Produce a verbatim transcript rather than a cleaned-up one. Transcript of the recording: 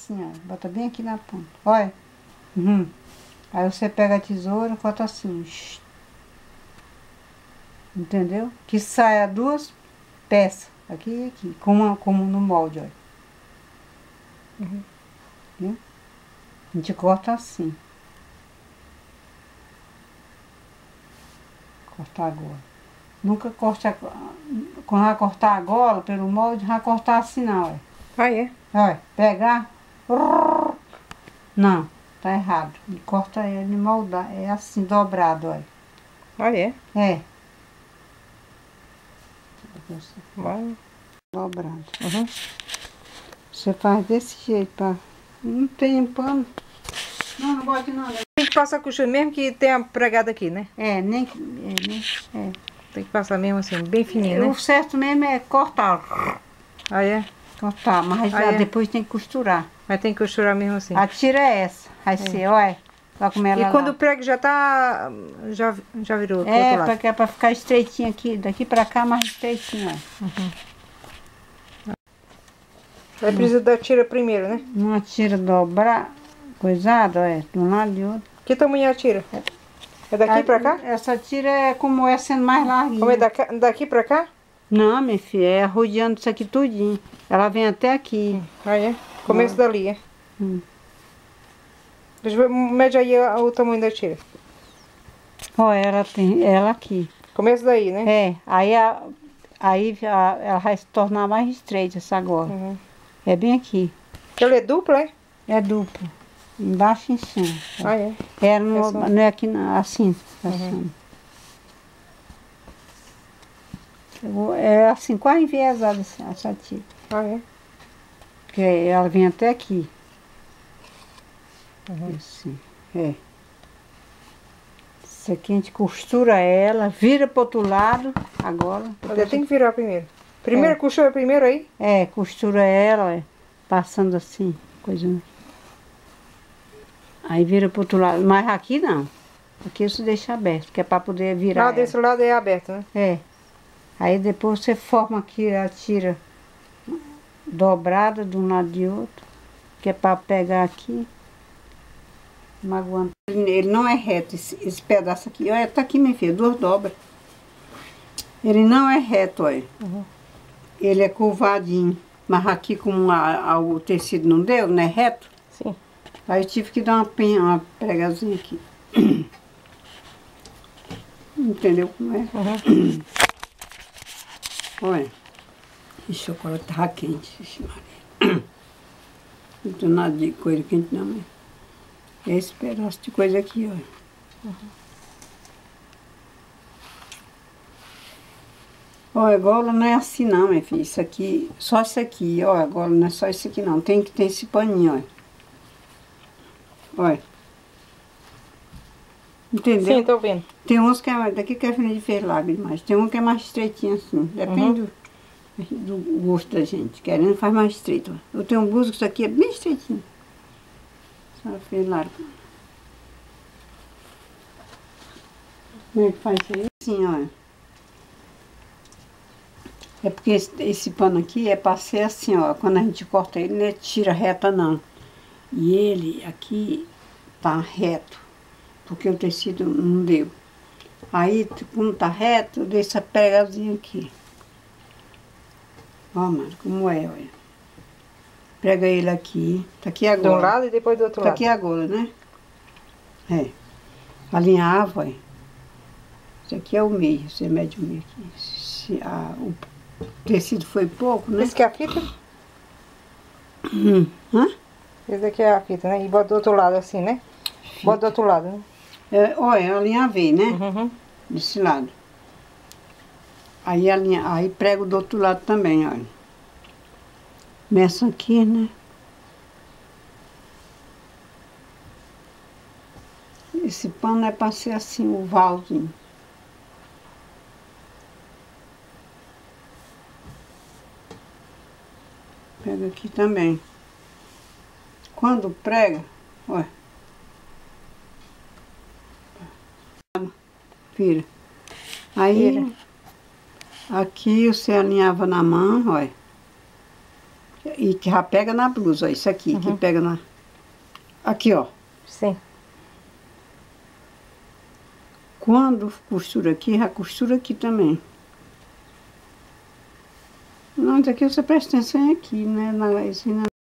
Assim, ó, bota bem aqui na ponta. Olha. Uhum. Aí você pega a tesoura e corta assim. Entendeu? Que saia duas peças. Aqui e aqui. Como, como no molde, olha. Uhum. Viu? A gente corta assim. Cortar a gola. Nunca corte a... Quando vai cortar a gola pelo molde, vai cortar assim não, olha. Ah, é? Olha, pegar. Não, tá errado. E corta ele moldar. É assim, dobrado, olha. Ah, é? É. Vai. Dobrado. Uhum. Você faz desse jeito, tá? Não tem pano. Não, não pode não, né? Tem que passar costura mesmo que tenha pregado aqui, né? É, nem... É, nem é. Tem que passar mesmo assim, bem fininho, É, né? o certo mesmo é cortar. Ah, é? Cortar, mas Ah, já é? depois tem que costurar. Mas tem que costurar mesmo assim. A tira é essa. Aí você, olha, olha como ela E quando lá. o prego já tá... Já, já virou pro É, outro lado. pra, que é pra ficar estreitinho aqui. Daqui pra cá, mais estreitinho, ó. Uhum. Aí precisa da tira primeiro, né? Uma tira dobrar, coisada, ó, de um lado e do outro. Que tamanho é a tira? É daqui Aí, pra cá? essa tira é como é sendo mais larguinha. Como é daqui, daqui pra cá? Não, minha filha, é rodeando isso aqui tudinho. Ela vem até aqui. Hum. Ah, é? Começo Não. dali, é? Hum. Deixa eu ver, mede aí o tamanho da tira. Ó, ela tem, ela aqui. Começo daí, né? É, aí, a, aí a, ela vai se tornar mais estreita essa gola. Uhum. É bem aqui. Ela é dupla, é? É duplo. Embaixo e em cima. Ah, é? É, no, É só- não é aqui, não, assim. Uhum. assim. É assim, quase enviesada essa, essa tira. Ah, é? Porque ela vem até aqui. Uhum. Assim, é. Isso aqui a gente costura ela, vira pro outro lado, agora. Mas tem que virar primeiro. Primeiro, É. costura primeiro aí? É, costura ela, é, passando assim, coisa. Aí vira pro outro lado. Mas aqui não. Aqui você deixa aberto, que é pra poder virar. Lá ela. desse lado é aberto, né? É. Aí depois você forma aqui a tira dobrada de um lado e de outro, que é pra pegar aqui. Magoando. Ele não é reto, esse, esse pedaço aqui. Olha, tá aqui, minha filha, duas dobras. Ele não é reto, olha. Uhum. Ele é curvadinho. Mas aqui, como a, a, o tecido não deu, não é reto, Sim. aí eu tive que dar uma, penha, uma pregazinha aqui. Entendeu como é? Uhum. Olha. Esse chocolate tava quente, esse marido. Não tem nada de coisa quente não, mas é esse pedaço de coisa aqui, olha. Uhum. Olha, a gola não é assim não, minha filha. Isso aqui, só isso aqui, ó. A gola não é só isso aqui não. Tem que ter esse paninho, olha. Olha. Entendeu? Sim, tô vendo. Tem uns que é daqui que é fina de ferlagem demais. Tem um que é mais estreitinho assim. Depende Uhum. do, do gosto da gente. Querendo faz mais estreito. Ó. Eu tenho um blusa que isso aqui é bem estreitinho. Só fez largo. Como é que faz isso aí? Assim, olha. É porque esse, esse pano aqui é para ser assim, ó. Quando a gente corta ele, não é tira reta não. E ele aqui tá reto. Porque o tecido não deu. Aí, como tá reto, eu dei essa pregazinha aqui. Ó, mano, como é, olha. Prega ele aqui. Tá aqui agora. De um lado e depois do outro Tá lado. aqui agora, né? É. Alinhava, olha. Esse aqui é o meio. Você mede o meio aqui. Se a, o tecido foi pouco, né? Esse aqui é a fita? Hum. Hã? Esse daqui é a fita, né? E bota do outro lado assim, né? Bota do outro lado, né? É, olha, eu alinhavei, né? Uhum. Desse lado. Aí, alinha, aí prego do outro lado também, olha. Começa aqui, né? Esse pano é para ser assim, o valzinho. Pega aqui também. Quando prega, olha. Vira. Aí, Vira. aqui você alinhava na mão, olha. E que já pega na blusa, ó, isso aqui, Uhum. que pega na... Aqui, ó. Sim. Quando costura aqui, já costura aqui também. Não, isso aqui você presta atenção aqui, né? Na, esse, na